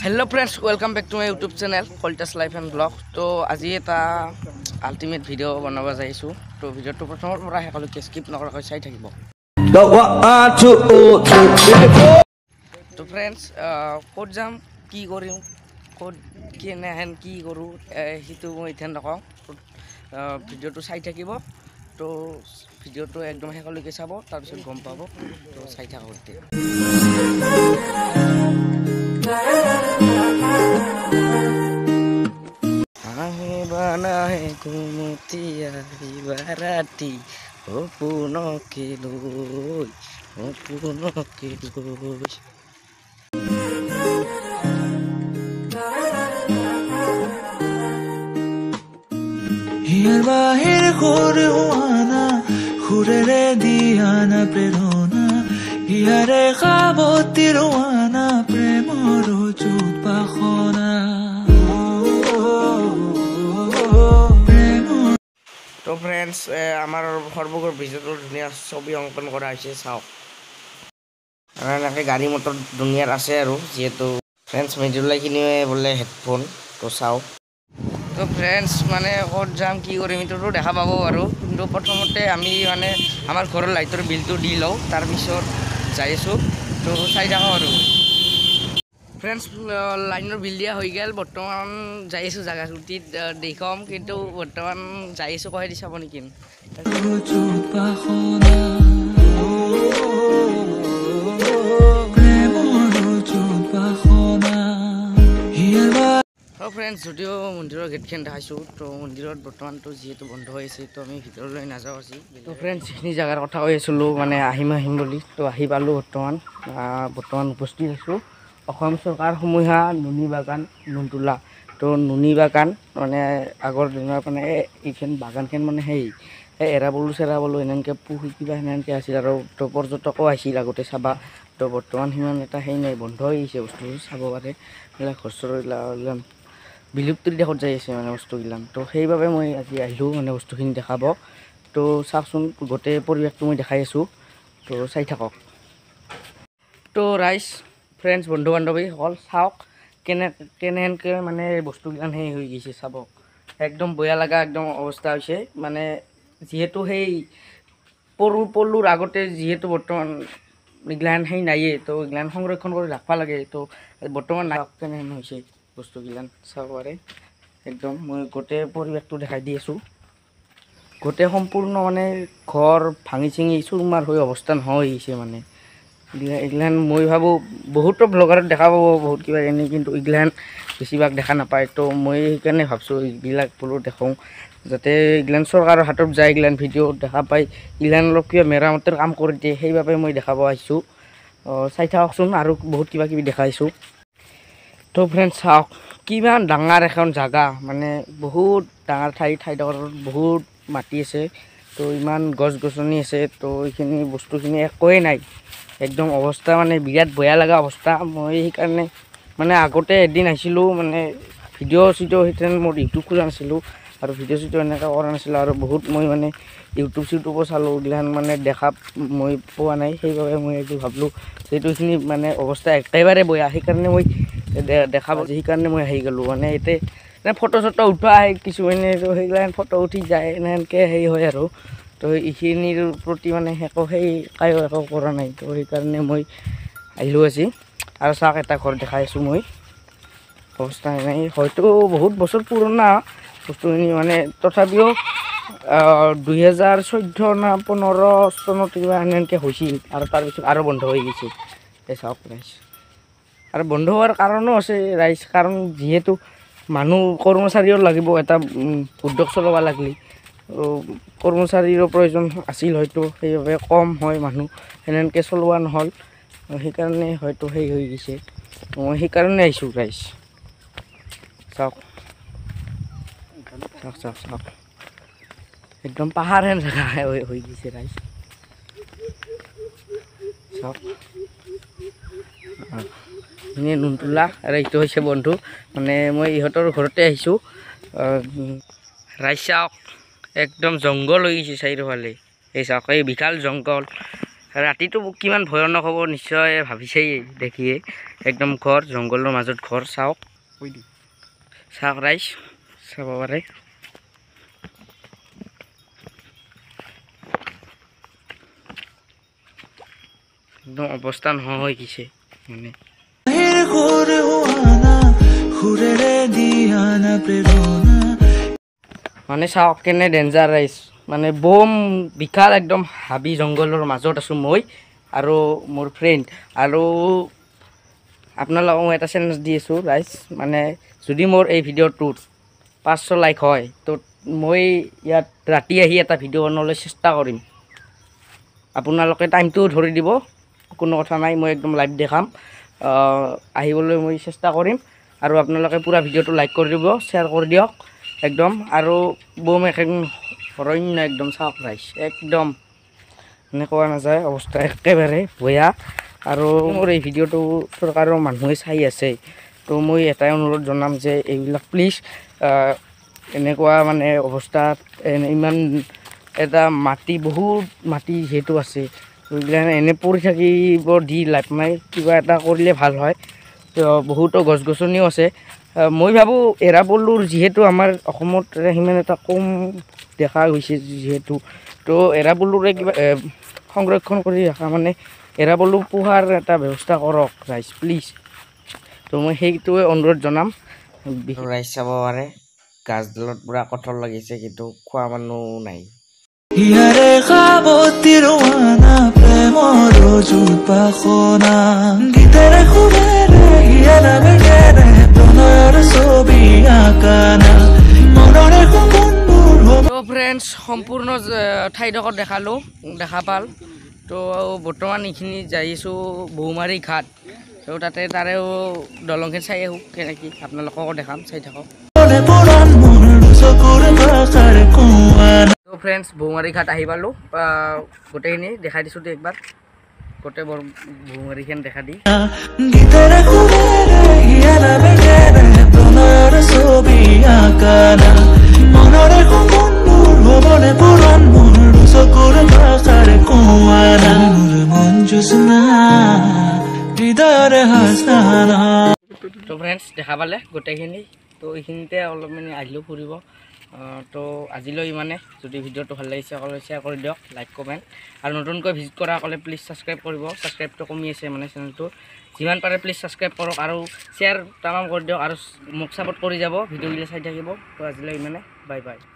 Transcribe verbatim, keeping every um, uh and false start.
Hello friends, welcome back to my YouTube channel Kolitas Life and Vlog. তো আজি এটা ultimate video বনাব যাইছো। তো ভিডিওটো প্ৰথমৰ পৰা শেষলৈকে স্কিপ নকৰাকৈ চাই থাকিব। তো ফ্ৰেণ্ডছ ক'ত যাম কি কৰিম ক'ত কেনেহেন কি কৰোঁ সেইটো মই এতিয়া নকওঁ। ভিডিওটো চাই থাকিব। তো ভিডিওটো একদম শেষলৈকে চাব, তাৰপিছত গম পাব। তো চাই থাকক এতিয়া। Banahe kumutia ibarati opuno kiloi opuno kiloi Hier bahir khore huana khurere diana prerona hiare khaboti roana premoro chut pakhona তো ফ্রেন্ডস আমার সর্বগর ভিডিওটোৰ ধুনীয়া ছবি অঙ্কন কৰা হৈছে চাওক। এনেকৈ গাড়ী মটৰ দুনিয়াৰ আছে আৰু যিহেতু ফ্ৰেন্ডছ মিডিয়ালাইখিনি বোলে হেডফোন তো চাওক। তো ফ্ৰেন্ডছ মানে ক'ত যাম কি কৰিম এইটোতো দেখা পাব বাৰু, কিন্তু প্ৰথমতে আমি মানে আমাৰ ঘৰৰ লাইটৰ বিলটো দি লওঁ, তাৰপিছত যাই আছোঁ। তো চাই থাকক আৰু ফ্ৰেন্ডছ লাইনৰ বিল দিয়া হৈ গ'ল। বৰ্তমান যাই আছোঁ জাগাটোত দেখাম, কিন্তু বৰ্তমান যাই আছোঁ কহে দি চাব নেকি। ফ্ৰেন্ডছ যদিও মন্দিৰৰ গেটখন দেখাইছোঁ, তো মন্দিৰত বৰ্তমানটো যিহেতু বন্ধ হৈ আছে, তো আমি ভিতৰলৈ নাযাওঁ আজি। তো ফ্ৰেণ্ডছ যিখিনি জেগাৰ কথা কৈ আছিলোঁ মানে আহিম আহিম বুলি, তো আহি পালোঁ। বৰ্তমান বৰ্তমান উপস্থিত আছোঁ অসম চৰকাৰ সমূহীয়া নুনী বাগান নুনতোলা। তো নুনী বাগান মানে আগৰ দিনৰ মানে এইখন বাগানখন মানে সেই এই এৰাবলো চেৰাবলো এনেকৈ পুহি কিবা সেনেকৈ আছিল আৰু। তো পৰ্যটকো আহিছিল আগতে চাবা। তো বৰ্তমান সিমান এটা সেই নাই, বন্ধ হৈ আহিছে বস্তুটো চাব পাৰে। এইবিলাক ঘৰ বিলুপ্তিৰ দেশত যাই আছে মানে বস্তুগিলান। তো সেইবাবে মই আজি আহিলোঁ মানে বস্তুখিনি দেখাব। তো চাওকচোন গোটেই পৰিৱেশটো মই দেখাই আছোঁ, তো চাই থাকক। তো ৰাইজ ফ্ৰেণ্ডছ বন্ধু বান্ধৱীসকল চাওক কেনে কেনেহেনকৈ মানে বস্তুগিলান সেই হৈ গৈছে চাব। একদম বেয়া লগা একদম অৱস্থা হৈছে মানে, যিহেতু সেই পলু পলুৰ আগতে যিহেতু বৰ্তমান এইগিলান সেই নায়ে, তো এইগিলান সংৰক্ষণ কৰি ৰাখিব লাগে। তো বৰ্তমান নাই কেনেহেন হৈছে বস্তুগিলান চাব পাৰে। একদম মই গোটেই পৰিৱেশটো দেখাই দি আছোঁ। গোটেই সম্পূৰ্ণ মানে ঘৰ ভাঙি চিঙি চুৰমাৰ হৈ অৱস্থা নোহোৱা হৈ গৈছে মানে। এইগিলান মই ভাবোঁ বহুতো ব্লগাৰত দেখা পাব বহুত কিবা কিনি, কিন্তু এইগিলান বেছিভাগ দেখা নাপায়। তো মই সেইকাৰণে ভাবছোঁ এইবিলাক বোলো দেখোঁ, যাতে এইগিলান চৰকাৰৰ হাতত যায়, এইগিলান ভিডিঅ' দেখা পায়, এইগিলান অলপ কিবা মেৰামতিৰ কাম কৰি দিয়ে, সেইবাবে মই দেখাব আহিছোঁ। চাই থাককচোন আৰু বহুত কিবা কিবি দেখাইছোঁ। তো ফ্ৰেণ্ডছ চাওক কিমান ডাঙৰ এখন জাগা, মানে বহুত ডাঙৰ ঠাই ঠাইডোখৰত বহুত মাটি আছে, তো ইমান গছ গছনি আছে। তো এইখিনি বস্তুখিনি একোৱেই নাই, একদম অৱস্থা মানে বিৰাট বেয়া লগা অৱস্থা। মই সেইকাৰণে মানে আগতে এদিন আহিছিলোঁ মানে ভিডিঅ' চিডিঅ' সেইকাৰণে মোৰ ইউটিউব খোলা নাছিলোঁ আৰু ভিডিঅ' চিডিঅ' এনেকৈ কৰা নাছিলোঁ, আৰু বহুত মই মানে ইউটিউব চিউটিউবো চালোঁ, এইগিলান মানে দেখা মই পোৱা নাই। সেইবাবে মই এইটো ভাবিলোঁ যিহেতু এইখিনি মানে অৱস্থা একেবাৰে বেয়া, সেইকাৰণে মই দেখাব সেইকাৰণে মই আহি গ'লোঁ। মানে এতিয়া এনে ফটো চটো উঠোৱা আহে কিছুমানে, তো সেইগিলান ফটো উঠি যায় এনেকৈ হেৰি হয় আৰু। তো এইখিনিৰ প্ৰতি মানে একো সেই কায়ো একো কৰা নাই। তো সেইকাৰণে মই আহিলোঁ আজি। আৰু চাওক এটা ঘৰ দেখাই আছোঁ মই, অৱস্থা নাই হয়তো বহুত বছৰ পুৰণা বস্তুখিনি মানে, তথাপিও দুই হেজাৰ চৈধ্য না পোন্ধৰ চনত কিবা এনেকৈ হৈছিল, আৰু তাৰপিছত আৰু বন্ধ হৈ গৈছে। এই চাওক ৰাইজ, আৰু বন্ধ হোৱাৰ কাৰণো আছে ৰাইজ, কাৰণ যিহেতু মানুহ কৰ্মচাৰীও লাগিব, এটা উদ্যোগ চলাব লাগিলে কৰ্মচাৰীৰো প্ৰয়োজন আছিল হয়তো, সেইবাবে কম হয় মানুহ সেনেকৈ চলোৱা নহ'ল, সেইকাৰণে হয়তো সেই হৈ গৈছে। মই সেইকাৰণে আহিছোঁ ৰাইজ। চাওক চাওক চাওক চাওক একদম পাহাৰ হেন জেগা হৈ গৈছে ৰাইজ, চাওক। এনে নুনতোলা আৰু এইটো হৈছে বন্ধু, মানে মই ইহঁতৰ ঘৰতে আহিছোঁ। ৰাইজ চাওক একদম জংঘল হৈ গৈছে চাৰিওফালে, এই চাওক এই বিশাল জংঘল, ৰাতিটো কিমান ভয়ানক হ'ব নিশ্চয় ভাবিছেই দেখিয়ে একদম ঘৰ জংঘলৰ মাজত ঘৰ চাওক চাওক ৰাইজ চাব পাৰে একদম অৱস্থা নোহোৱা হৈ গৈছে মানে মানে চাওক কেনে ডেঞ্জাৰ ৰাইজ মানে বম বিশাল একদম হাবি জংঘলৰ মাজত আছোঁ মই আৰু মোৰ ফ্ৰেণ্ড আৰু আপোনালোকক মই এটা চেলেঞ্জ দি আছোঁ ৰাইজ মানে যদি মোৰ এই ভিডিঅ'টোত পাঁচশ লাইক হয় তো মই ইয়াত ৰাতি আহি এটা ভিডিঅ' বনাবলৈ চেষ্টা কৰিম আপোনালোকে টাইমটো ধৰি দিব কোনো কথা নাই মই একদম লাইভ দেখাম আহিবলৈ মই চেষ্টা কৰিম আৰু আপোনালোকে পুৰা ভিডিঅ'টো লাইক কৰি দিব শ্বেয়াৰ কৰি দিয়ক একদম আৰু বম একদম হৰণ্য একদম চাওক ৰাইজ একদম এনেকুৱা নাযায় অৱস্থা একেবাৰে বেয়া আৰু মোৰ এই ভিডিঅ'টো চৰকাৰৰ মানুহে চাই আছে তো মই এটাই অনুৰোধ জনাম যে এইবিলাক প্লিজ এনেকুৱা মানে অৱস্থাত ইমান এটা মাটি বহুত মাটি যিহেতু আছে এইবিলাক এনে পৰি থাকিব দি লাভ নাই কিবা এটা কৰিলে ভাল হয় তো বহুতো গছ গছনিও আছে মই ভাবোঁ এৰাপলুৰ যিহেতু আমাৰ অসমত সিমান এটা কম দেখা গৈছে যিহেতু তো এৰাপলুৰে কিবা সংৰক্ষণ কৰি ৰখা মানে এৰাপলু পোহাৰ এটা ব্যৱস্থা কৰক ৰাইজ প্লিজ তো মই সেইটোৱে অনুৰোধ জনাম ৰাইজ চাব পাৰে গাছডালত পুৰা কঠল লাগিছে কিন্তু খোৱা মানুহ নাই ইয়াৰে খাবতি ৰোৱানা প্ৰেমৰ জোপাখনা গীতেৰে সুৰেৰে হিয়াৰা বেগেৰে প্ৰণয়ৰ ছবি আঁকানা মনৰে সপোনবোৰ তো ফ্ৰেণ্ডছ সম্পূৰ্ণ ঠাইডোখৰ দেখালোঁ দেখা পাল তো বৰ্তমান এইখিনি যাই আছোঁ বহুমাৰী ঘাট তো তাতে তাৰেও দলংখিনি চাই আহোঁ কেনেকৈ আপোনালোককো দেখাম চাই থাকক তো ফ্ৰেণ্ডছ বহুমাৰী ঘাট আহি পালোঁ গোটেইখিনি দেখাই দিছোঁ দেই একবাৰ গোটেই বৰ বহুমাৰীখন দেখা দি গীতেৰে সুৰেৰে হিয়াৰা বেগেৰে প্ৰণয়ৰ ছবি আঁকানা মনৰে সপোনবোৰ হ'বনে পূৰণ মোৰ চকুৰ ভাষাৰে কোৱানা মোৰ মন জোচনা হৃদয়ৰে হাসনা তো ফ্ৰেণ্ডছ দেখা পালে গোটেইখিনি তো এইখিনিতে অলপ মানে আহিলোঁ ফুৰিব তো আজিলৈ ইমানে যদি ভিডিঅ'টো ভাল লাগিছে সকলোৱে শ্বেয়াৰ কৰি দিয়ক লাইক কমেণ্ট আৰু নতুনকৈ ভিজিট কৰা সকলে প্লিজ ছাবস্ক্ৰাইব কৰিব ছাবস্ক্ৰাইবটো কমি আছে মানে চেনেলটো যিমান পাৰে প্লিজ ছাবস্ক্ৰাইব কৰক আৰু শ্বেয়াৰ তামাম কৰি দিয়ক আৰু মোক ছাপোৰ্ট কৰি যাব ভিডিঅ'বিলাক চাই থাকিব তো আজিলৈ ইমানে বাই বাই